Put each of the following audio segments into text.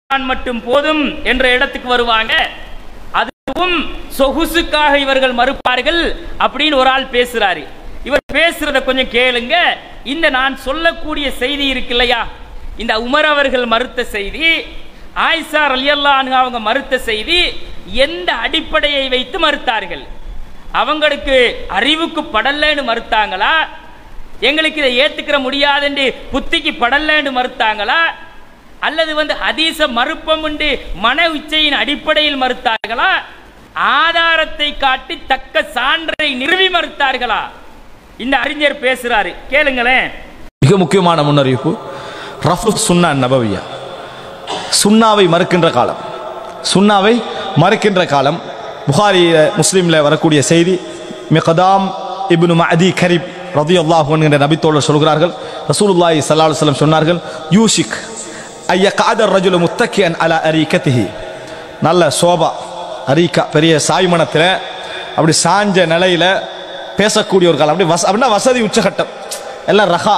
மட்டும் போதும் என்ற இடத்துக்கு வருவாங்க. அதுவும் சொகுசுக்காக இவர்கள் மறுப்பார்கள் அப்படின்னு ஒரு ஆள் பேசுறாரு. இவர் பேசுறத கொஞ்சம் கேளுங்க. இந்த நான் சொல்லக்கூடிய செய்தி இருக்கு இல்லையா, இந்த உமர் அவர்கள் மறுத்த செய்தி, ஆயிஷா ரலியல்லாஹு அன்ஹா அவங்க மறுத்த செய்தி எந்த அடிப்படையை வைத்து மறுத்தார்கள்? அவங்களுக்கு அறிவுக்கு படலன்னு மறுத்தாங்களா, எங்களுக்கு இதை ஏத்துக்கிற முடியாதுன்னு புத்திக்கு படலன்னு மறுத்தாங்களா, அல்லது ஹதீஸ மறுப்பம் என்று மன உச்சையின் அடிப்படையில் மறுத்தார்களா, ஆதாரத்தை காட்டி தக்க சான்றை நிறுவி மறுத்தார்களா? இந்த அறிஞர் பேசுறாரு, கேளுங்களேன். மிக முக்கியமான முன்னறிவிப்பு, ரஃபு சுன்னா நபவியா, சுன்னாவை மறுக்கின்ற காலம். சுன்னாவை மறுக்கின்ற காலம். புகாரி முஸ்லிம்ல வரக்கூடிய செய்தி, மிக்தாம் இப்னு மஅதி கரிப் ரலியல்லாஹு அன்ஹு என்ற நபித்தோழர் சொல்கிறார்கள், ரசூலுல்லாஹி ஸல்லல்லாஹு அலைஹி வஸல்லம் சொன்னார்கள், யூஷிக் ஐயகாத ரஜுல முத்தக்கியன் அலா அரீகத்திஹி, நல்ல சோபா அரீகா பெரிய சாய்மனத்தில் அப்படி சாஞ்ச நிலையில பேசக்கூடிய ஒரு காலம். அப்படின்னா வசதி உச்சகட்டம், எல்லாம் ரஹா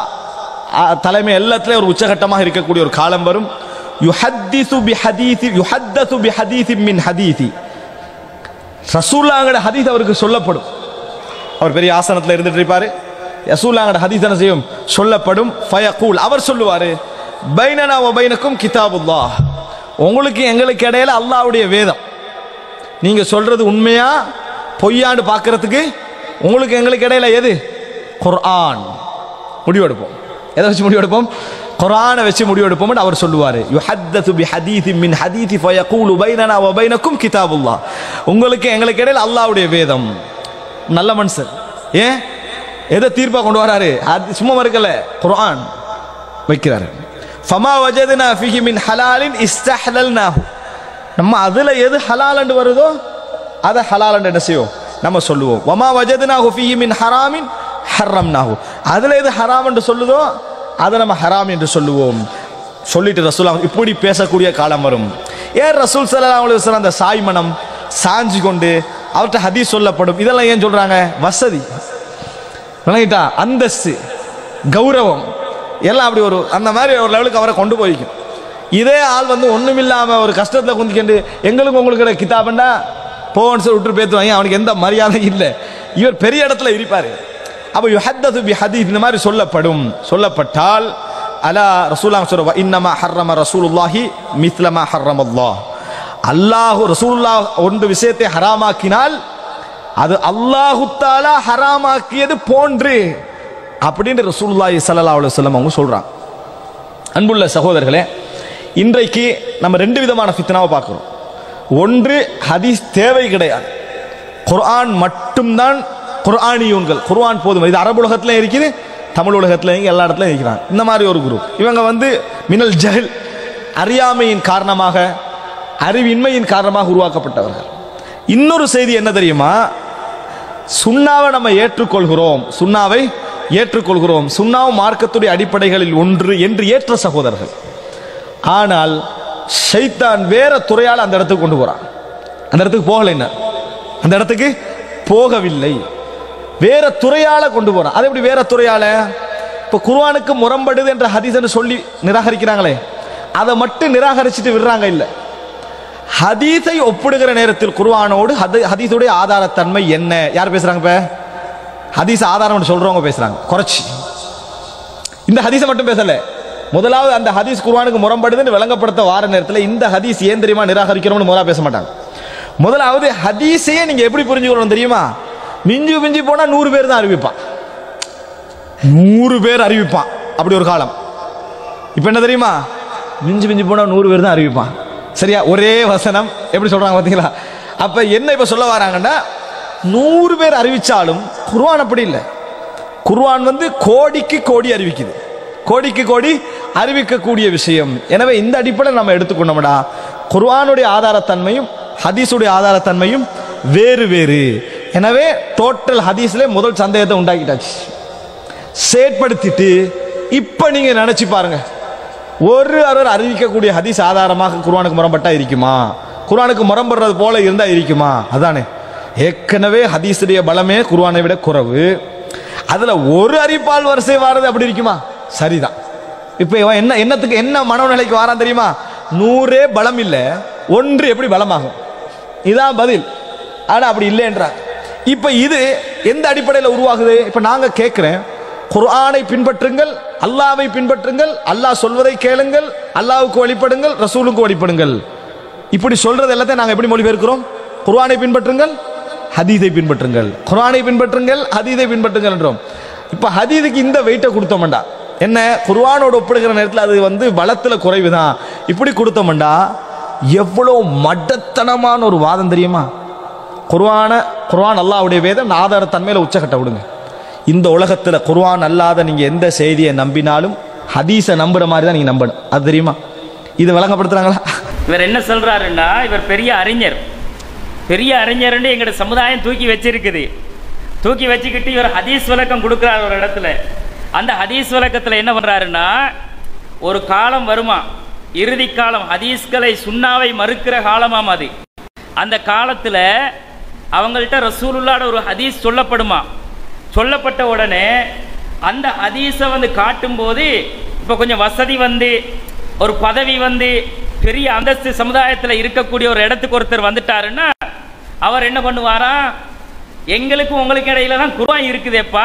தலைமை எல்லாத்துலேயும் ஒரு உச்சகட்டமாக இருக்கக்கூடிய ஒரு காலம் வரும். யுஹத்திஸு பிஹதீஸி யுஹத்தஸு பிஹதீஸி மின் ஹதீஸி, ரசூலுல்லாஹ்வோட ஹதீஸ் அவருக்கு சொல்லப்படும். அவர் பெரிய ஆசனத்தில் இருந்துட்டு இருப்பாரு, ரசூலுல்லாஹ்வோட ஹதீஸ் என்ன செய்யும், சொல்லப்படும். ஃபயகூல், அவர் சொல்லுவாரு, பைனனா வ பைனக்கும் கிதாபுல்லாஹ், உங்களுக்கு எங்களுக்கு இடையில அல்லாஹ்வுடைய வேதம், நீங்க சொல்றது உண்மையா பொய்யான்னு பார்க்கறதுக்கு உங்களுக்கு எங்களுக்கு இடையில எது, குர்ஆன். முடிவெடுப்போம். எதை வச்சு முடிவெடுப்போம்? குர்ஆனை வச்சு முடிவெடுப்போம். அவர் சொல்லுவார், யுஹத்தஸு பிஹதீஸி மின் ஹதீஸி ஃபயகூலு பைனனா வ பைனக்கும் கிதாபுல்லாஹ், உங்களுக்கு எங்களுக்கு இடையில அல்லாஹ்வுடைய வேதம். நல்ல மனுஷன். ஏன் எதை தீர்ப்பா கொண்டு வராரு? சும்மா மறுக்கல, குர்ஆன் வைக்கிறாரு. ஃபமா வஜத்னா ஃபீஹி மின் ஹலாலின் இஸ்தஹலல்னாஹு, நம்ம அதுல எது ஹலால் வருதோ அதை ஹலால் என்ன செய்வோம், நம்ம சொல்லுவோம். வமா வஜத்னாஹு ஃபீஹி மின் ஹராமின் ஹர்ரம்னாஹு, அதுல எது ஹராம் என்று சொல்லுதோ அதை நம்ம ஹராம் என்று சொல்லுவோம். சொல்லிட்டு ரசூல் இப்படி பேசக்கூடிய காலம் வரும். ஏன் ரசூல் ஸல்லல்லாஹு அலைஹி வஸல்லம் அந்த சாய்மனம் சாஞ்சி கொண்டு அவர்கிட்ட ஹதீஸ் சொல்லப்படும், இதெல்லாம் ஏன் சொல்றாங்க? வசதி, விளங்கிட்டா, அந்தஸ்து, கௌரவம் எல்லாம் அப்படி ஒரு அந்த மாதிரி ஒரு லெவலுக்கு அவரை கொண்டு போய்க்கும். இதே ஆள் ஒண்ணுமில்லாம ஒரு கஷ்டத்தில் குந்திக்கிட்டு எங்களுக்கு உங்களுக்கு கிதாபண்டா போன்னு சொல்லி விட்டு பேத்துவாங்க, அவனுக்கு எந்த மரியாதையும் இல்லை. இவர் பெரிய இடத்துல இருப்பாரு. அப்ப யுஹத்தஸு பிஹதீஸ் இந்த மாதிரி சொல்லப்படும். சொல்லப்பட்டால் அலா ரசூலுல்லாஹ் சொல்லுவா, இன்னமா ஹர்ரம ரசூலுல்லாஹி மிஸ்லமா ஹர்ரமல்லாஹ், அல்லாஹ் ரசூலுல்லாஹ் ஒன்று விஷயத்தை ஹராமாக்கினால் அது அல்லாஹு தஆலா ஹராமாக்கியது போன்று அப்படின்னு ரசூலுல்லாஹி ஸல்லல்லாஹு அலைஹி வஸல்லம் அவங்க சொல்றாங்க. அன்புள்ள சகோதரர்களே, இன்றைக்கு நம்ம ரெண்டு விதமான ஃபித்னாவை பார்க்கிறோம். ஒன்று, ஹதீஸ் தேவை கிடையாது, குர்ஆன் மட்டும்தான், குர்ஆனியூன்கள், குர்ஆன் போதும். இது அரபு உலகத்துல இருக்குது, தமிழ் உலகத்துல எல்லா இடத்துலையும் இருக்கிறாங்க. இந்த மாதிரி ஒரு குரூப். இவங்க மினல் ஜஹல், அறியாமையின் காரணமாக, அறிவின்மையின் காரணமாக உருவாக்கப்பட்டவர்கள். இன்னொரு செய்தி என்ன தெரியுமா, சுன்னாவை நம்ம ஏற்றுக்கொள்கிறோம், சுன்னாவை ஏற்றுக்கொள்கிறோம், சுன்னாவும் மார்க்கத்துடைய அடிப்படைகளில் ஒன்று என்று ஏற்ற சகோதரர்கள். ஆனால் ஷைத்தான் வேற துறையால் அந்த இடத்துக்கு கொண்டு போறான். அந்த இடத்துக்கு போகலை, என்ன அந்த இடத்துக்கு போகவில்லை, வேற துறையால கொண்டு போறான். அது எப்படி வேற துறையால? இப்ப குர்ஆனுக்கு முரண்படுது என்ற ஹதீஸ் சொல்லி நிராகரிக்கிறாங்களே, அதை மட்டும் நிராகரிச்சுட்டு விடுறாங்க. இல்ல, ஹதீஸை ஒப்பிடுகிற நேரத்தில் குர்ஆனோடு ஹதீஸுடைய ஆதாரத்தன்மை என்ன, யார் பேசுறாங்க? இப்ப ஹதீஸ் ஆதாரம் சொல்றவங்க பேசுறாங்க குறைச்சி. இந்த ஹதீஸை மட்டும் பேசல, முதலாவது அந்த ஹதீஸ் குர்ஆனுக்கு முரண்படுதுன்னு விளங்கப்படுத்த வார நேரத்தில் இந்த ஹதீஸ் ஏன் தெரியுமா நிராகரிக்கிறோம்னு முதல்ல பேச மாட்டாங்க. முதலாவது ஹதீஸையே நீங்க எப்படி புரிஞ்சுக்கணும் தெரியுமா? மிஞ்சி மிஞ்சி போனா 100 பேர் தான் அறிவிப்பான், 100 பேர் அறிவிப்பான். அப்படி ஒரு காலம். இப்ப என்ன தெரியுமா, மிஞ்சி மிஞ்சி போனா 100 பேர் தான் அறிவிப்பான். சரியா? ஒரே வசனம் எப்படி சொல்றாங்க பாத்தீங்களா? அப்ப என்ன இப்ப சொல்ல வராங்கன்னா, 100 பேர் அறிவிச்சாலும் குர்ஆன் அப்படி இல்லை. குர்ஆன் கோடிக்கு கோடி அறிவிக்குது, கோடிக்கு கோடி அறிவிக்கக்கூடிய விஷயம். எனவே இந்த அடிப்படையில் நம்ம எடுத்துக்கொண்டோம்டா, குர்ஆனுடைய ஆதாரத்தன்மையும் ஹதீஸுடைய ஆதாரத்தன்மையும் வேறு வேறு. எனவே டோட்டல் ஹதீஸ்ல முதல் சந்தேகத்தை உண்டாக்கிட்டாச்சு, செயற்படுத்திட்டு இப்ப நீங்க நினைச்சு பாருங்க, ஒரு அறிவிக்கக்கூடிய ஹதீஸ் ஆதாரமாக குர்ஆனுக்கு முரண்பட்டா இருக்குமா? குர்ஆனுக்கு முரண்படுறது போல இருந்தா இருக்குமா? அதானே, ஏற்கனவே ஹதீஸுடைய பலமே குர்ஆனை விட குறைவு, அதுல ஒரு அறிவிப்பால் வரிசை வாரது அப்படி இருக்குமா? சரிதான். இப்ப என்னத்துக்கு என்ன மனநிலைக்கு வாரான் தெரியுமா? 100 பலம் இல்லை, 1 எப்படி பலமாகும்? இதான் பதில். ஆனா அப்படி இல்லைன்றாங்க. இப்ப இது எந்த அடிப்படையில் உருவாகுது? இப்ப நாங்க கேட்கிறேன், குர்ஆனை பின்பற்றுங்கள், அல்லாஹ்வை பின்பற்றுங்கள், அல்லாஹ் சொல்வதை கேளுங்கள், அல்லாஹ்வுக்கு வழிபடுங்கள், ரசூலுக்கு வழிபடுங்கள். இப்படி சொல்றது எல்லாத்தையும் நாங்க எப்படி மொழிபெயர்க்கிறோம்? குர்ஆனை பின்பற்றுங்கள், ஹதீஸை பின்பற்றுங்கள், குர்ஆனை பின்பற்றுங்கள், ஹதீஸை பின்பற்றுங்கள் என்றோம். இப்ப ஹதீஸுக்கு இந்த வெயிட்டை கொடுத்தோம்டா என்ன, குர்ஆனோட ஒப்பிடுகிற நேரத்தில் அது பலத்துல குறைவுதான். இப்படி கொடுத்தோம்டா எவ்வளவு மடத்தனமான ஒரு வாதம் தெரியுமா? குர்ஆன் அல்லாஹ்வுடைய வேதம், ஆதாரத்தன்மையில உச்சகட்ட விடுங்க. இந்த உலகத்துல குர்ஆன் அல்லாத நீங்க எந்த செய்தியை நம்பினாலும் ஹதீஸை நம்புற மாதிரி தான் நீங்க நம்பணும். அது தெரியுமா? இது விளங்கப்படுத்துறாங்களா? இவர் என்ன சொல்றாருன்னா, இவர் பெரிய அறிஞர், பெரிய அறிஞர்னு எங்களோட சமுதாயம் தூக்கி வச்சிருக்குது. தூக்கி வச்சுக்கிட்டு இவர் ஹதீஸ் விளக்கம் கொடுக்குறார் ஒரு இடத்துல. அந்த ஹதீஸ் விளக்கத்தில் என்ன பண்றாருன்னா, ஒரு காலம் வருமா, இறுதி காலம், ஹதீஸ்களை சுன்னாவை மறுக்கிற காலமாம் அது. அந்த காலத்தில் அவங்கள்ட்ட ரசூலுல்லாஹ்வோட ஒரு ஹதீஸ் சொல்லப்படுமா. சொல்லப்பட்ட உடனே அந்த ஹதீஸை காட்டும்போது, இப்போ கொஞ்சம் வசதி ஒரு பதவி பெரிய அந்தஸ்து சமுதாயத்தில் இருக்கக்கூடிய ஒரு இடத்துக்கு ஒருத்தர் வந்துட்டாருன்னா அவர் என்ன பண்ணுவாரா, எங்களுக்கும் உங்களுக்கு இடையில தான் குர்ஆன் இருக்குதேப்பா,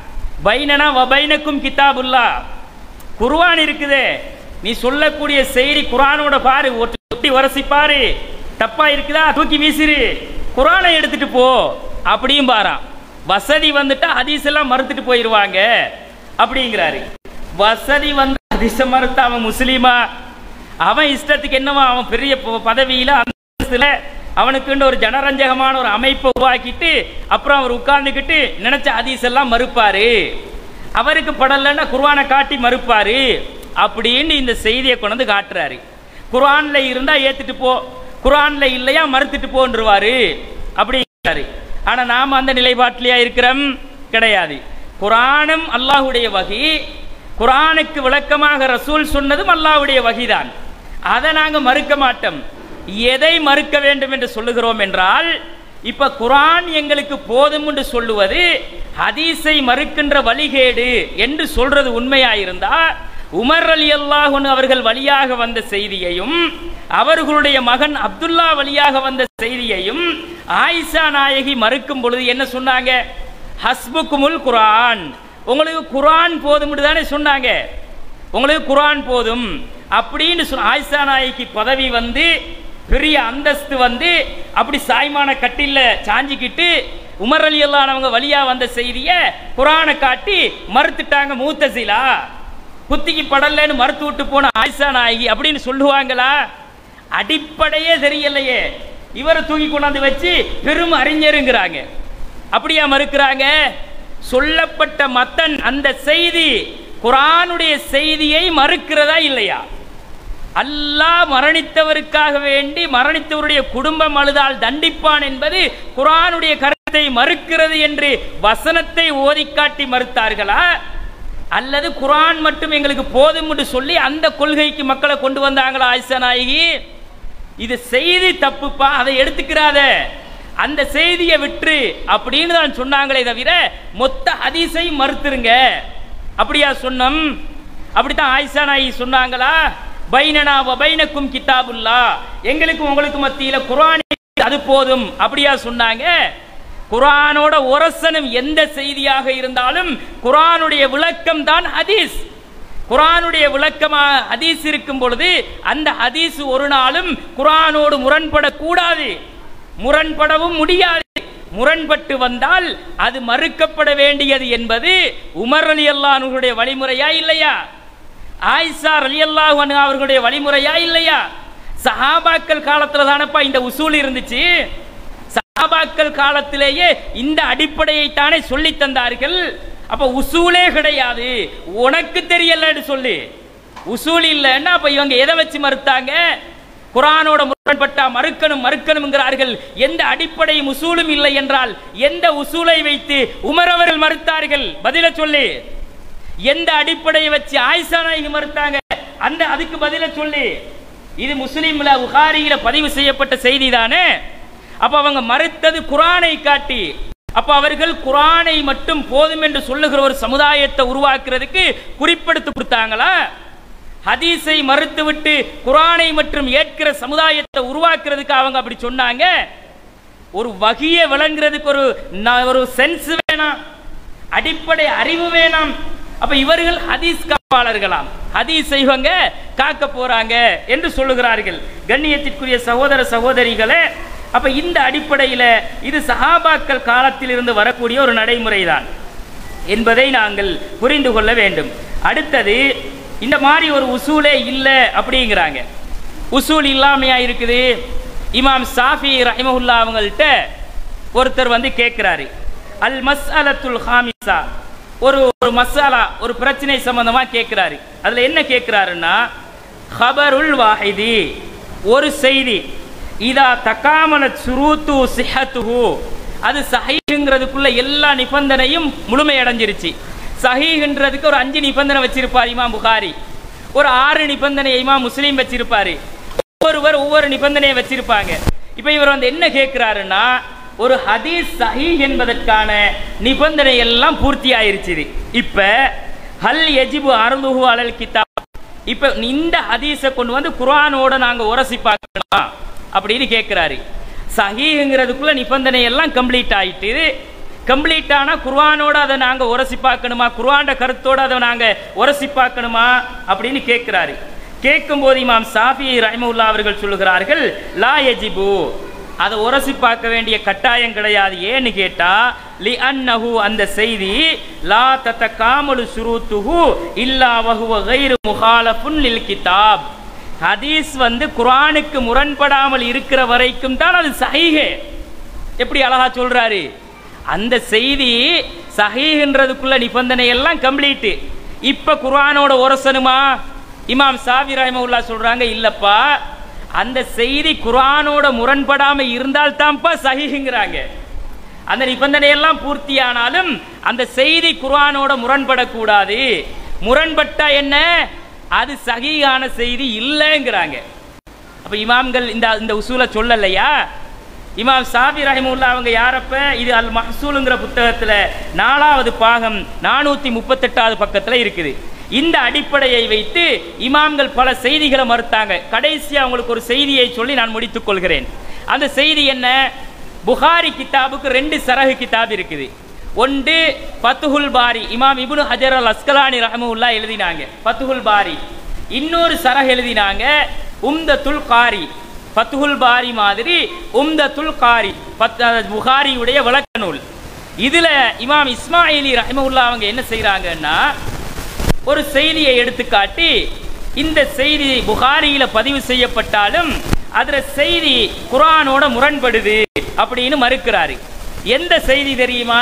பைனனா வபைனக்கும் கிதாபுல்லா, குர்ஆன் இருக்குதே, நீ சொல்லக்கூடிய செய்தி குர்ஆனோட பாரு, ஒட்டி வரசி பாரு, தப்பா இருக்குதா தூக்கி வீசிரு, குர்ஆனை எடுத்துட்டு போ அப்படியும் பாரான். வசதி வந்துட்டா ஹதீஸ் எல்லாம் மறுத்துட்டு போயிடுவாங்க அப்படிங்கிறாரு. வசதி ஹதீஸை மறுத்தா அவன் முஸ்லீமா? அவன் இஷ்டத்துக்கு என்னவா, அவன் பெரிய பதவியில அந்தஸ்துல அவனுக்குன்னு ஒரு ஜனரஞ்சகமான ஒரு அமைப்பை உருவாக்கிட்டு அப்புறம் அவர் உட்கார்ந்துக்கிட்டு நினைச்ச ஹதீஸ் எல்லாம் மறுப்பாரு. அவருக்கு படலன்னா குர்ஆனை காட்டி மறுப்பாரு அப்படின்னு இந்த செய்தியை கொண்டு காட்டுறாரு. குர்ஆன்ல இருந்தா ஏத்துட்டு போ, குர்ஆன்ல இல்லையா மறுத்துட்டு போன்றுவாரு அப்படிங்கிறாரு. ஆனா நாம அந்த நிலைப்பாட்டிலேயே இருக்கிறோம்? கிடையாது. குர்ஆனும் அல்லாஹ்வுடைய வஹி, குர்ஆனுக்கு விளக்கமாக ரசூல் சொன்னதும் அல்லாஹ்வுடைய வஹிதான். அதை நாங்க மறுக்க மாட்டோம். எதை மறுக்க வேண்டும் என்று சொல்லுகிறோம் என்றால், இப்ப குர்ஆன் எங்களுக்கு போதும் என்று சொல்லுவது ஹதீஸை மறுக்கின்ற வழிகேடு என்று சொல்றது உண்மையாயிருந்தா, உமர் ரலியல்லாஹு அன்ஹு அவர்கள் வழியாக வந்த செய்தியையும் அவர்களுடைய மகன் அப்துல்லா வழியாக வந்த செய்தியையும் ஆயிஷா நாயகி மறுக்கும் பொழுது என்ன சொன்னாங்க? ஹஸ்புக்குமுல் குர்ஆன், உங்களுக்கு குர்ஆன் போதும் தானே சொன்னாங்க, உங்களுக்கு குர்ஆன் போதும் அப்படின்னு ஆயிஷா நாயகி பதவி பெரிய அந்தஸ்து அப்படி சாய்மான கட்டில சாஞ்சிக்கிட்டு உமர் ரலியல்லாஹு அன்ஹு வழியா வந்த செய்தியை குர்ஆனை காட்டி மறுத்துட்டாங்க. முத்தஸிலா குத்திக்கு படலன்னு மறுத்து விட்டு போன ஆயிஷா நாயகி அப்படின்னு சொல்லுவாங்களா? அடிப்படையே தெரியலையே. இவரை தூக்கி கொண்டாந்து வச்சு பெரும் அறிஞருங்கிறாங்க. அப்படியா மறுக்கிறாங்க? சொல்லப்பட்ட மத்தன் அந்த செய்தி குர்ஆனுடைய செய்தியை மறுக்கிறதா இல்லையா? அல்லாஹ் மரணித்தவருக்காக வேண்டி மரணித்தவருடைய குடும்பம் அழுதால் தண்டிப்பான் என்பது குர்ஆனுடைய கருத்தை மறுக்கிறது என்று வசனத்தை ஓதிக்காட்டி மறுத்தார்களா? அல்லது குர்ஆன் மட்டும் எங்களுக்கு போதும் என்று சொல்லி அந்த கொள்கைக்கு மக்களை கொண்டு வந்தாங்களா ஆயிஷா நாயகி? இது செய்தி தப்புப்பா, அதை எடுத்துக்கிறாத, அந்த செய்தியை விட்டு அப்படின்னு தான் சொன்னாங்களே தவிர மொத்த ஹதீஸை மறுத்துருங்க அப்படியா சொன்னோம்? அப்படித்தான் ஆயிஷா நாயகி சொன்னாங்களா? பைனனா வபைனக்கும் கிதாபுல்லா, எங்களுக்கு உங்களுக்கு மத்தியில குர்ஆன் அது போதும் அப்படியா சொன்னாங்க? குர்ஆனோட ஒரசனம் எந்த செய்தியாக இருந்தாலும் குர்ஆனுடைய விளக்கம் தான் ஹதீஸ். குர்ஆனுடைய விளக்கமா ஹதீஸ் இருக்கும் பொழுது அந்த ஹதீஸ் ஒரு நாளும் குர்ஆனோடு முரண்படக்கூடாது, முரண்படவும் முடியாது. முரண்பட்டு வந்தால் அது மறுக்கப்பட வேண்டியது என்பது உமர் ரலியல்லாஹு அன்ஹுடைய வழிமுறையா இல்லையா? ஆயிஷா ரலியல்லாஹு அன்ஹா அவர்களுடைய வழிமுறையா இல்லையா? சஹாபாக்கள் காலத்துல தானப்பா இந்த உசூல் இருந்துச்சு. சஹாபாக்கள் காலத்திலேயே இந்த அடிப்படையை தானே சொல்லி தந்தார்கள். அப்ப உசூலே கிடையாது, உனக்கு தெரியலன்னு சொல்லி உசூல் இல்லைன்னா அப்ப இவங்க எதை வச்சு மறுத்தாங்க? குர்ஆனோட முரண்பட்டா மறுக்கணும்ங்கிறார்கள். எந்த அடிப்படையும் உசூலும் இல்லை என்றால் எந்த உசூலை வைத்து உமர் அவர்கள் மறுத்தார்கள்? பதில சொல்லி. எந்த அடிப்படையை வச்சு ஆயிஷா நாயகி மறுத்தாங்க? அந்த அதுக்கு பதில சொல்லி. இது முஸ்லிம்ல புகாரியில பதிவு செய்யப்பட்ட செய்தி தானே. அப்ப அவங்க மறுத்தது குர்ஆனை காட்டி. அப்ப அவர்கள் குர்ஆனை மட்டும் போதும் என்று சொல்லுகிற ஒரு சமுதாயத்தை உருவாக்குறதுக்கு குறிப்பெடுத்து கொடுத்தாங்களா? ஹதீஸை மறுத்துவிட்டு குர்ஆனை மற்றும் ஏற்கிற சமுதாயத்தை உருவாக்குறதுக்கு அவங்க அப்படி சொன்னாங்க. ஒரு வகியை விளங்குறதுக்கு ஒரு சென்ஸ் வேணாம், அடிப்படை அறிவு வேணாம். அப்ப இவர்கள் ஹதீஸ் காப்பாளர்களாம், ஹதீஸை இவங்க காக்க போறாங்க என்று சொல்லுகிறார்கள். கண்ணியத்திற்குரிய சகோதர சகோதரிகளே, அப்ப இந்த அடிப்படையில் இது சஹாபாக்கள் காலத்தில் இருந்து வரக்கூடிய ஒரு நடைமுறைதான் என்பதை நாங்கள் புரிந்து கொள்ள வேண்டும். அடுத்தது, இந்த மாதிரி ஒரு உசூலே இல்லை அப்படிங்கிறாங்க. உசூல் இல்லாமையா இருக்குது. இமாம் ஷாஃபி ரஹிமஹுல்லா அவங்கள்ட்ட ஒருத்தர் வந்து கேட்கிறாரு, அல் மஸ்அலத்துல் ஹாமிஸா, ஒரு மசாலா, ஒரு பிரச்சனை சம்பந்தமா கேட்கிறாரு. அதுல என்ன கேட்கிறாருன்னா, ஹபருல் வாஹிதி, ஒரு செய்தி, இதா தகாமலத் சுரூத்து சிஹத்துஹு, அது சஹீஹ்ங்கிறதுக்குள்ள எல்லா நிபந்தனையும் முழுமை அடைஞ்சிருச்சு. சஹீஹ்ன்றதுக்கு ஒரு 5 நிபந்தனை வச்சிருப்பார் இமாம் புகாரி, ஒரு 6 நிபந்தனை இமாம் முஸ்லீம் வச்சிருப்பாரு, ஒவ்வொருவர் ஒவ்வொரு நிபந்தனையை வச்சிருப்பாங்க. இப்ப இவர் வந்து என்ன கேட்கிறாருன்னா, ஒரு ஹதீஸ் சஹீஹ் என்பதற்கான நிபந்தனை எல்லாம் பூர்த்தி ஆயிருச்சு. இப்ப ஹல் யஜிபு அர்துஹு அலல் கிதாப், இப்ப இந்த ஹதீஸை கொண்டு வந்து குர்ஆனோட நாங்க உரசி பார்க்கணுமா அப்படின்னு கேட்கிறாரு. சஹீஹ்ங்கிறதுக்குள்ள நிபந்தனை எல்லாம் கம்ப்ளீட் ஆயிட்டு, கம்ப்ளீட் ஆனா குர்ஆனோட அதை நாங்க உரசி பார்க்கணுமா, குர்ஆன் கருத்தோட அதை நாங்க உரசி பார்க்கணுமா அப்படின்னு கேட்கிறாரு. கேட்கும் போது இமாம் ஷாஃபி ரஹிமஹுல்லாஹ் அவர்கள் சொல்லுகிறார்கள், லா யஜிபு, அதை உரசி பார்க்க வேண்டிய கட்டாயம் கிடையாது. ஏன்னு கேட்டா, லி அன்னஹு, அந்த செய்தி, லா ததகாமலு ஷுரூத்துஹு இல்லா வஹுவ கைரு முஹாலஃபுன் லில் கிதாப், ஹதீஸ் வந்து குர்ஆனுக்கு முரண்படாமல் இருக்கிற வரைக்கும் தான் அது சஹீஹ். எப்படி அழகா சொல்றாரு, அந்த செய்தி சஹீஹ்ன்றதுக்குள்ள நிபந்தனை எல்லாம் கம்ப்ளீட். இப்ப குர்ஆனோட உரசணுமா? இமாம் ஷாஃபி ரஹிமஹுல்லாஹ் சொல்றாங்க, இல்லப்பா, அந்த செய்தி குர்ஆனோட முரண்படாம இருந்தால் தான்ப்பா சஹீஹ்ங்கறாங்க. அந்த நிபந்தனை எல்லாம் பூர்த்தியானாலும் அந்த செய்தி குர்ஆனோட முரண்படக்கூடாது. முரண்பட்டா என்ன, அது சஹீஹான செய்தி இல்லைங்கிறாங்க. அப்ப இமாம்கள் இந்த உசூலை சொல்லலையா? இமாம் ஷாஃபி ரஹிமஹுல்லாஹ் அவங்க யாரப்ப, இது அல் மஹ்சூலுங்கிற புத்தகத்துல 4வது பாகம் 438வது பக்கத்துல இருக்குது. இந்த அடிப்படையை வைத்து இமாம்கள் பல செய்திகளை மறுத்தாங்க. கடைசியா அவங்களுக்கு ஒரு செய்தியை சொல்லி நான் முடித்துக் கொள்கிறேன். அந்த செய்தி என்ன, புகாரி கிதாபுக்கு 2 சரஹ் கிதாப் இருக்குது. ஒன்று ஃபத்ஹுல் பாரி, இமாம் இப்னு ஹஜர் அல் அஸ்கலானி ரஹ்மத்துல்லாஹி எழுதினாங்க ஃபத்ஹுல் பாரி. இன்னொரு சரஹ் எழுதினாங்க உம்தத்துல் காரி. ஃபத்ஹுல் பாரி மாதிரி உம்தத்துல் காரி புகாரியுடைய விளக்க நூல். இதுல இமாம் இஸ்மாயிலி ரஹ்மத்துல்லாஹி அவங்க என்ன செய்யறாங்கன்னா, ஒரு செய்தியை எடுத்துக்காட்டி, இந்த செய்தி புகாரியில பதிவு செய்யப்பட்டாலும் அதுல செய்தி குர்ஆனோட முரண்படுது அப்படின்னு மறுக்கிறாரு. எந்த செய்தி தெரியுமா?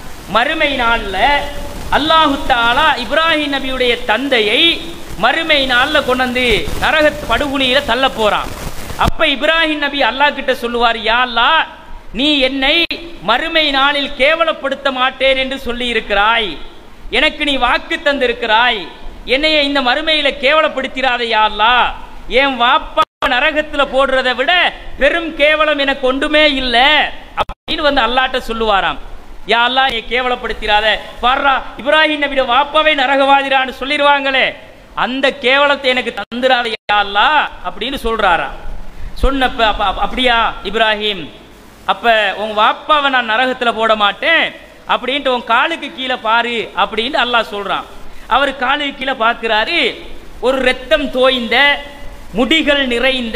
மறுமை நாள்ல அல்லாஹு தஆலா இப்ராஹிம் நபியுடைய தந்தையை மறுமை நாள்ல கொண்டு வந்து நரக படுகுழியில தள்ள போறான். அப்ப இப்ராஹிம் நபி அல்லாஹ் கிட்ட சொல்லுவார், யா அல்லாஹ், நீ என்னை மறுமை நாளில் கேவலப்படுத்த மாட்டேன் என்று சொல்லி இருக்கிறாய், எனக்கு நீ வாக்கு தந்திருக்கிறாய், என்னைய இந்த மறுமையில கேவலப்படுத்திராத யா அல்லாஹ், என் வாப்பா நரகத்துல போடுறதை விட பெரும் கேவலம் எனக்கு ஒன்றுமே இல்லை அப்படின்னு வந்து அல்லாஹ்ட்ட சொல்லுவாராம். யா அல்லாஹ், நீ கேவலப்படுத்திராத, பாரா இப்ராஹிம் நபியோட வாப்பாவே நரகவாதிரான்னு சொல்லிடுவாங்களே, அந்த கேவலத்தை எனக்கு தந்துராத யா அல்லாஹ் அப்படின்னு சொல்றாராம். சொன்னப்ப அப்படியா இப்ராஹிம், அப்ப உன் வாப்பாவை நான் நரகத்துல போட மாட்டேன் அப்படின்ட்டு உன் காலுக்கு கீழே பாரு அப்படின்னு அல்லாஹ் சொல்றான். அவர் காலுக்கு கீழே பார்க்கிறாரு, ஒரு ரத்தம் தோய்ந்த முடிகள் நிறைந்த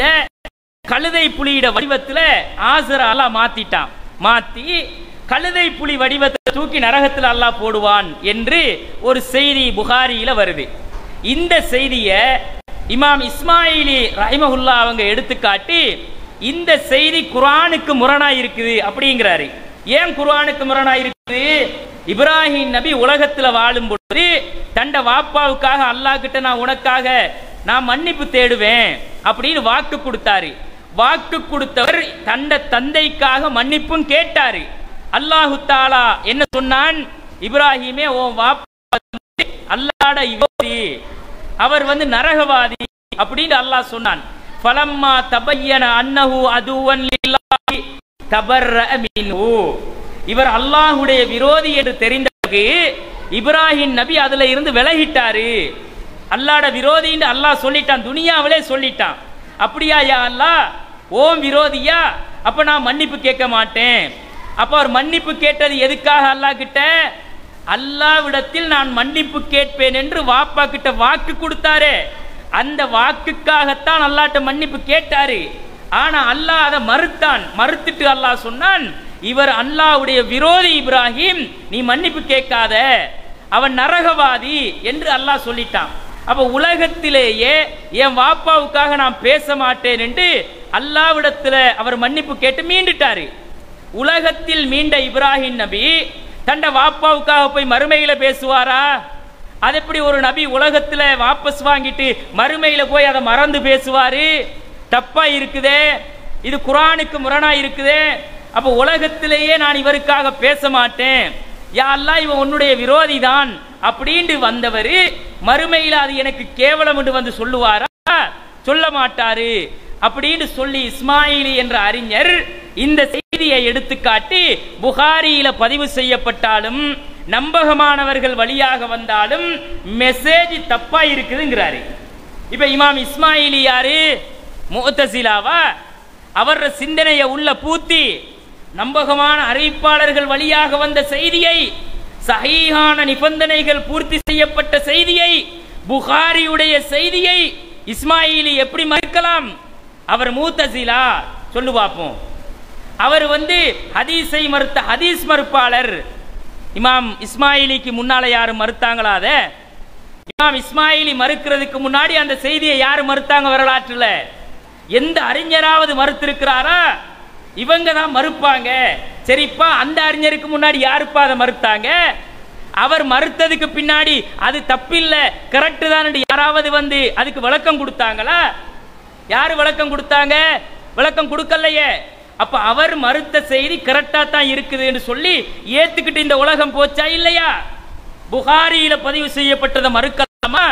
கழுதை புலியிட வடிவத்துல ஆசரா அல்லாஹ் மாத்திட்டான். மாத்தி கழுதை புலி வடிவத்தை தூக்கி நரகத்தில் அல்லாஹ் போடுவான் என்று ஒரு செய்தி புகாரியில வருது. இந்த செய்தியை இமாம் இஸ்மாயிலி ரஹிமஹுல்லாஹ் அவங்க எடுத்துக்காட்டி, இந்த செய்தி குர்ஆனுக்கு முரணா இருக்குது அப்படிங்கிறாரு. ஏன் குர்ஆனுக்கு முரணா இருக்குது? இப்ராஹிம் நபி உலகத்துல வாழும் பொழுது தண்ட வாப்பாவுக்காக அல்லாஹ் கிட்ட நான் உனக்காக நான் மன்னிப்பு தேடுவேன் அப்படின்னு வாக்கு கொடுத்தாரு. வாக்கு கொடுத்தவர் தண்ட தந்தைக்காக மன்னிப்பும் கேட்டாரு. அல்லாஹு தஆலா என்ன சொன்னான், இப்ராஹிமே உன் வாப்பா அல்லாஹ்ட விரோதி, அவர் வந்து நரகவாதி அப்படின்னு அல்லாஹ் சொன்னான். ஃபலம்மா தபய்யன அன்னஹு அதுவன் லில்லாஹி தபர்ரஅ மின்ஹு, இவர் அல்லாஹ்வுடைய விரோதி என்று தெரிந்த பிறகு இப்ராஹிம் நபி அதுல இருந்து விலகிட்டாரு. அல்லாஹ்ட விரோதின்னு அல்லாஹ் சொல்லிட்டான், துனியாவிலே சொல்லிட்டான். அப்படியா யா அல்லாஹ், ஓம் விரோதியா, அப்ப நான் மன்னிப்பு கேட்க மாட்டேன். அப்ப அவர் மன்னிப்பு கேட்டது எதுக்காக அல்லாஹ் கிட்ட? அல்லாஹ்விடத்தில் நான் மன்னிப்பு கேட்பேன் என்று வாப்பா கிட்ட வாக்கு கொடுத்தாரே, அந்த வாக்குக்காகத்தான் அல்லாஹ்ட்ட மன்னிப்பு கேட்டாரு. ஆனா அல்லாஹ் அதை மறுத்தான். மறுத்துட்டு அல்லாஹ் சொன்னான், இவர் அல்லாஹ்வுடைய விரோதி இப்ராஹிம், நீ மன்னிப்பு கேட்காத, அவன் நரகவாதி என்று அல்லாஹ் சொல்லிட்டான். அப்ப உலகத்திலேயே என் வாப்பாவுக்காக நான் பேச மாட்டேன் என்று அல்லாஹ்விடத்தில் அவர் மன்னிப்பு கேட்டு மீண்டுட்டாரு. உலகத்தில் மீண்ட இப்ராஹிம் நபி தண்ட வாப்பாவுக்காக போய் மறுமையில பேசுவாரா? அது எப்படி ஒரு நபி உலகத்துல வாபஸ் வாங்கிட்டு மறுமையில போய் அதை மறந்து பேசுவாரு? தப்பா இருக்குதே, இது குர்ஆனுக்கு முரணா இருக்குதே. அப்ப உலகத்திலேயே நான் இவருக்காக பேச மாட்டேன், யா அல்லாஹ் இவன் உன்னுடைய விரோதி தான் அப்படின்னு வந்தவர் மறுமையில அது எனக்கு கேவலம் என்று வந்து சொல்லுவாரா? சொல்ல மாட்டாரு. அப்படின்னு சொல்லி இஸ்மாயிலி என்ற அறிஞர் இந்த செய்தியை எடுத்துக்காட்டி புகாரியில பதிவு செய்யப்பட்டாலும் நம்பகமானவர்கள் வழியாக வந்தாலும் மெசேஜ் தப்பா இருக்குதுங்கிறாரு. இப்ப இமாம் இஸ்மாயிலி யாரு? முஅ்தஸிலாவா? அவர் சிந்தனையை உள்ள பூத்தி நம்பகமான அறிவிப்பாளர்கள் வழியாக வந்த செய்தியை, சஹீஹான நிபந்தனைகள் பூர்த்தி செய்யப்பட்ட செய்தியை, புகாரியுடைய செய்தியை இஸ்மாயிலி எப்படி மறுக்கலாம்? அவர் முஅ்தஸிலா. சொல்லு பார்ப்போம். அவர் ஹதீஸை மறுத்த ஹதீஸ் மறுப்பாளர். இமாம் இஸ்மாயிலிக்கு முன்னால யாரும் மறுத்தாங்களா? அத இமாம் இஸ்மாயிலி மறுக்கிறதுக்கு முன்னாடி அந்த செய்தியை யாரு மறுத்தாங்க? வரலாற்றுல எந்த அறிஞராவது மறுத்திருக்கிறாரா? இவங்க தான் மறுப்பாங்க. சரிப்பா, அந்த அறிஞருக்கு முன்னாடி யாருப்பா அதை மறுத்தாங்க? அவர் மறுத்ததுக்கு பின்னாடி அது தப்பில்லை, கரெக்டு தான் யாராவது அதுக்கு விளக்கம் கொடுத்தாங்களா? யாரு விளக்கம் கொடுத்தாங்க? விளக்கம் கொடுக்கலையே. அப்ப அவர் மறுத்த செய்தி கரெக்டா தான் இருக்குது என்று சொல்லி ஏத்துக்கிட்டு இந்த உலகம் போச்சா இல்லையா? புகாரியில பதிவு செய்யப்பட்டதை மறுக்கலாமா?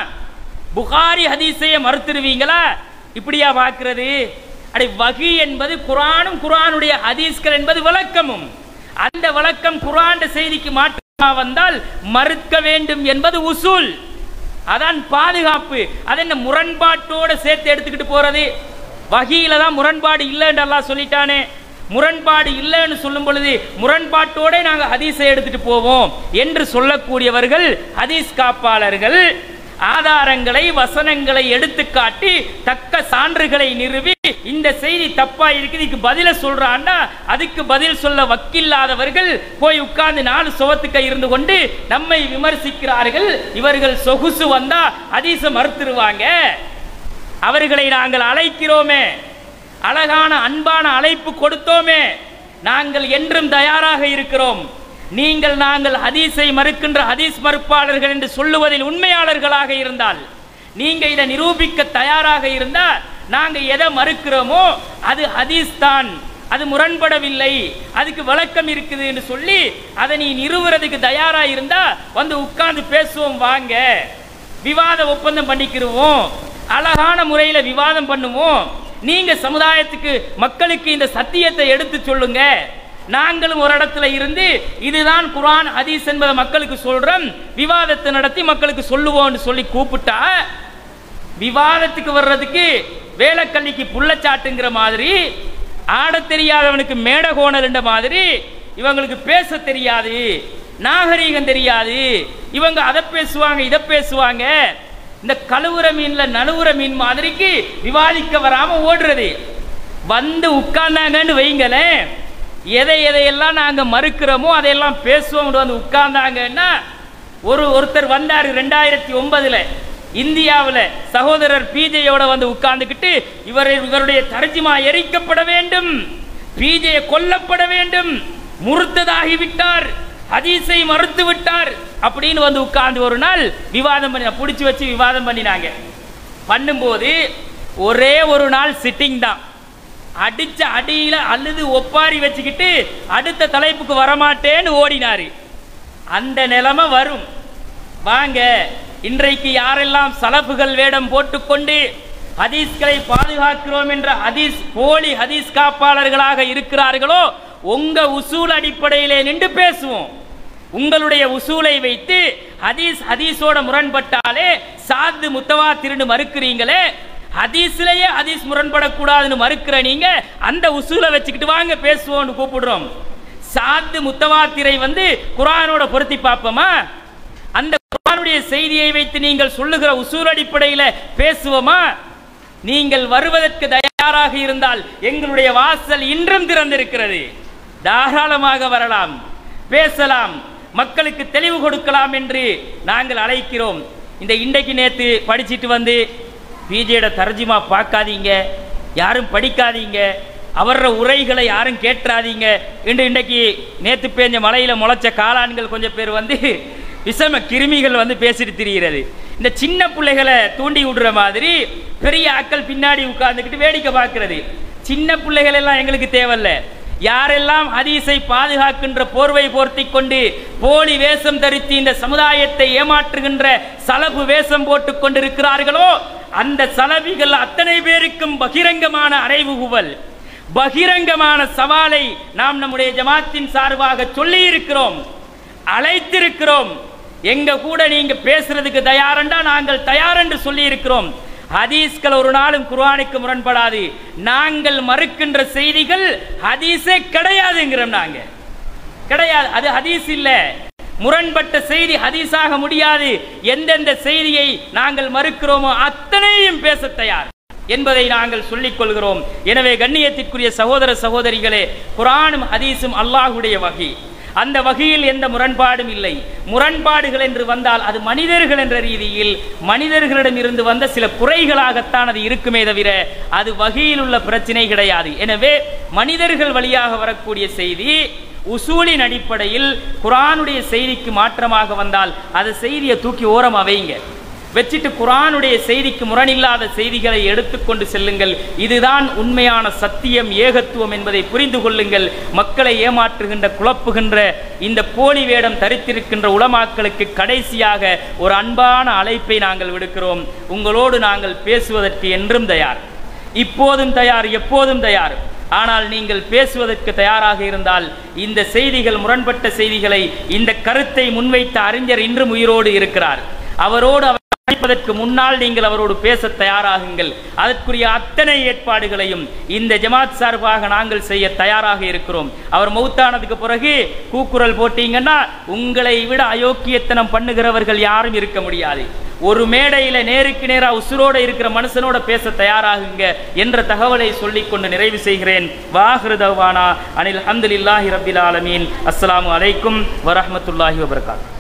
புகாரி ஹதீஸையை மறுத்துருவீங்களா? இப்படியா பார்க்கிறது? அடே, வஹி என்பது குர்ஆனும் குர்ஆனுடைய ஹதீஸ்கள் என்பது விளக்கமும். அந்த விளக்கம் குர்ஆன் செய்திக்கு மாற்றமா வந்தால் மறுக்க வேண்டும் என்பது உசூல். அதான் பாதுகாப்பு. அது என்ன முரண்பாட்டோட சேர்த்து எடுத்துக்கிட்டு போறது? வஹீல தான் முரண்பாடு இல்லைன்னு அல்லாஹ் சொல்லிட்டானே. முரண்பாடு இல்லைன்னு சொல்லும் பொழுது முரண்பாட்டோட நாங்கள் ஹதீஸை எடுத்துட்டு போவோம் என்று சொல்லக்கூடியவர்கள் ஹதீஸ் காப்பாளர்கள். ஆதாரங்களை வசனங்களை எடுத்துக்காட்டி தக்க சான்றுகளை நிறுவி இந்த செய்தி தப்பா இருக்குது, இதுக்கு பதில சொல்றான்னா அதுக்கு பதில் சொல்ல வக்கில்லாதவர்கள் போய் உட்கார்ந்து 4 சுவத்துக்க இருந்து கொண்டு நம்மை விமர்சிக்கிறார்கள். இவர்கள் சொகுசு வந்தா ஹதீஸ மறுத்துருவாங்க. அவர்களை நாங்கள் அழைக்கிறோமே, அழகான அன்பான அழைப்பு கொடுத்தோமே, நாங்கள் என்றும் தயாராக இருக்கிறோம். நீங்கள் நாங்கள் ஹதீஸை மறுக்கின்ற ஹதீஸ் மறுப்பாளர்கள் என்று சொல்லுவதில் உண்மையாளர்களாக இருந்தால், நீங்க இதை நிரூபிக்க தயாராக இருந்தால், நாங்க எதை மறுக்கிறோமோ அது ஹதீஸ் தான், அது முரண்படவில்லை, அதுக்கு விளக்கம் இருக்குது என்று சொல்லி அதை நீ நிறுவுறதுக்கு தயாரா இருந்தா உட்கார்ந்து பேசுவோம், வாங்க விவாத ஒப்பந்தம் பண்ணிக்கிறோம், அழகான முறையில விவாதம் பண்ணுவோம். நீங்க சமுதாயத்துக்கு மக்களுக்கு இந்த சத்தியத்தை எடுத்து சொல்லுங்க. நாங்களும் ஒரு இடத்துல இருந்து இதுதான் குர்ஆன் ஹதீஸ் என்பதை மக்களுக்கு சொல்றோம், விவாதத்தை நடத்தி மக்களுக்கு சொல்லுவோம்னு சொல்லி கூப்பிட்டா விவாதத்துக்கு வர்றதுக்கு வேலைக்கல்லிக்கு புள்ளச்சாட்டுங்கிற மாதிரி, ஆட தெரியாதவனுக்கு மேடகோணல் என்ற மாதிரி, இவங்களுக்கு பேச தெரியாது, நாகரீகம் தெரியாது, இவங்க அதை பேசுவாங்க இதை பேசுவாங்க, இந்த கழுவுற மீன்ல நழுவுற மீன் மாதிரிக்கு விவாதிக்க வராம ஓடுறது. உட்கார்ந்தாங்கன்னு வைங்களேன், எதையெல்லாம் நாங்க மறுக்கிறோமோ அதையெல்லாம் பேசுவோம். உட்கார்ந்தாங்கன்னா ஒருத்தர் வந்தாரு 2009 இந்தியாவில், சகோதரர் பிஜேயோட உட்கார்ந்துக்கிட்டு இவருடைய தர்ஜுமா எரிக்கப்பட வேண்டும், பிஜே கொல்லப்பட வேண்டும், முர்த்ததாகிவிட்டார், ஹதீஸை மறுத்து விட்டார் அப்படின்னு உட்கார்ந்து ஒரு நாள் விவாதம் பண்ணி பிடிச்சி வச்சு விவாதம் பண்ணினாங்க. பண்ணும்போது ஒரே ஒரு நாள் சிட்டிங் தான். அடிச்ச அடியில அழுது ஒப்பாரி வச்சுக்கிட்டு அடுத்த தலைப்புக்கு வரமாட்டேன்னு ஓடினாரு. அந்த நிலைமை வரும். வாங்க, இன்றைக்கு யாரெல்லாம் சலஃபுகள் வேடம் போட்டுக்கொண்டு ஹதீஸ்களை பாதுகாக்கிறோம் என்ற போலி ஹதீஸ் காப்பாளர்களாக இருக்கிறார்களோ, உங்க உசூல் அடிப்படையிலே நின்று பேசுவோம். உங்களுடைய உசூலை வைத்து ஹதீஸோட முரண்பட்டாலே சாது முத்தவாத்திர்னு மறுக்கிறீங்களே, ஹதீஸ்லயே ஹதீஸ் முரண்படக்கூடாதுன்னு மறுக்கிற நீங்க அந்த உசூலை வச்சுக்கிட்டு வாங்க பேசுவோம்னு கூப்பிடுறோம். சாது முத்தவாத்திரை குர்ஆனோட பொருத்தி பார்ப்போமா? அந்த குர்ஆனுடைய செய்தியை வைத்து நீங்கள் சொல்லுகிற உசூல் அடிப்படையில் பேசுவோமா? நீங்கள் வருவதற்கு தயாராக இருந்தால் எங்களுடைய வாசல் இன்றும் திறந்திருக்கிறது. தாராளமாக வரலாம், பேசலாம், மக்களுக்கு தெளிவு கொடுக்கலாம் என்று நாங்கள் அழைக்கிறோம். இந்த இன்றைக்கு நேற்று படிச்சுட்டு பிஜேட தர்ஜுமா பார்க்காதீங்க, யாரும் படிக்காதீங்க, அவர உரைகளை யாரும் கேட்றாதீங்க என்று இன்றைக்கு நேற்று பேஞ்ச மலையில் முளைச்ச காளான்கள் கொஞ்சம் பேர் விஷம கிருமிகள் பேசிட்டு திரிகிறது. இந்த சின்ன பிள்ளைகளை தூண்டி விடுற மாதிரி பெரிய ஆட்கள் பின்னாடி உட்கார்ந்துக்கிட்டு வேடிக்கை பார்க்கிறது. சின்ன பிள்ளைகள் எல்லாம் எங்களுக்கு தேவையில்ல. யாரெல்லாம் ஹதீஸை பாதுகாக்கின்ற போர்வை போர்த்தி கொண்டு போலி வேஷம் தரித்து இந்த சமுதாயத்தை ஏமாற்றுகின்ற சலபு வேஷம் போட்டுக் கொண்டிருக்கிறார்களோ அந்த சலபிகள் அத்தனை பேருக்கும் பகிரங்கமான அறைவுகுவல், பகிரங்கமான சவாலை நாம் நம்முடைய ஜமாத்தின் சார்பாக சொல்லி இருக்கிறோம், அழைத்திருக்கிறோம். எங்க கூட நீங்க பேசுறதுக்கு தயாரண்டா நாங்கள் தயார் என்று சொல்லி இருக்கிறோம். ஹதீஸ்கள் ஒரு நாளும் குர்ஆனுக்கு முரண்படாது. நாங்கள் மறுக்கின்ற செய்திகள் ஹதீஸே கிடையாதுங்கிறோம். நாங்க கிடையாது, அது ஹதீஸ் இல்ல. முரண்பட்ட செய்தி ஹதீஸாக முடியாது. எந்தெந்த செய்தியை நாங்கள் மறுக்கிறோமோ அத்தனையும் பேச தயார் என்பதை நாங்கள் சொல்லிக் கொள்கிறோம். எனவே கண்ணியத்திற்குரிய சகோதர சகோதரிகளே, குர்ஆனும் ஹதீஸும் அல்லாஹ்வுடைய வஹி. அந்த வகையில் எந்த முரண்பாடும் இல்லை. முரண்பாடுகள் என்று வந்தால் அது மனிதர்கள் என்ற ரீதியில் மனிதர்களிடம் இருந்து வந்த சில குறைகளாகத்தான் அது இருக்குமே தவிர அது வகையில் உள்ள பிரச்சனை கிடையாது. எனவே மனிதர்கள் வழியாக வரக்கூடிய செய்தி உசூலின் அடிப்படையில் குர்ஆனுடைய செய்திக்கு மாற்றமாக வந்தால் அது செய்தியை தூக்கி ஓரம் வைங்க, வச்சிட்டு குர்ஆனுடைய செய்திக்கு முரணில்லாத செய்திகளை எடுத்துக்கொண்டு செல்லுங்கள். இதுதான் உண்மையான சத்தியம், ஏகத்துவம் என்பதை புரிந்து கொள்ளுங்கள். மக்களை ஏமாற்றுகின்ற குழப்புகின்ற இந்த போலி வேடம் தரித்திருக்கின்ற உலமாக்களுக்கு கடைசியாக ஒரு அன்பான அழைப்பை நாங்கள் விடுக்கிறோம். உங்களோடு நாங்கள் பேசுவதற்கு என்றும் தயார், இப்போதும் தயார், எப்போதும் தயார். ஆனால் நீங்கள் பேசுவதற்கு தயாராக இருந்தால் இந்த செய்திகள், முரண்பட்ட செய்திகளை, இந்த கருத்தை முன்வைத்த அறிஞர் இன்றும் உயிரோடு இருக்கிறார். அவரோடு அழைப்பதற்கு முன்னால் நீங்கள் அவரோடு பேச தயாராகுங்கள். அதற்குரிய அத்தனை ஏற்பாடுகளையும் இந்த ஜமாத் சார்பாக நாங்கள் செய்ய தயாராக இருக்கிறோம். அவர் மௌத்தானதுக்கு பிறகு கூக்குரல் போட்டீங்கன்னா உங்களை விட அயோக்கியத்தனம் பண்ணுகிறவர்கள் யாரும் இருக்க முடியாது. ஒரு மேடையில நேருக்கு நேராக உசுரோட இருக்கிற மனுஷனோட பேச தயாராகுங்க என்ற தகவலை சொல்லிக்கொண்டு நிறைவு செய்கிறேன். வாஹிரு தவானா அனில் ஹம்துலில்லாஹி ரப்பில் ஆலமீன். அஸ்ஸலாமு அலைக்கும் வரஹ்மத்துல்லாஹி வபரகாத்துஹு.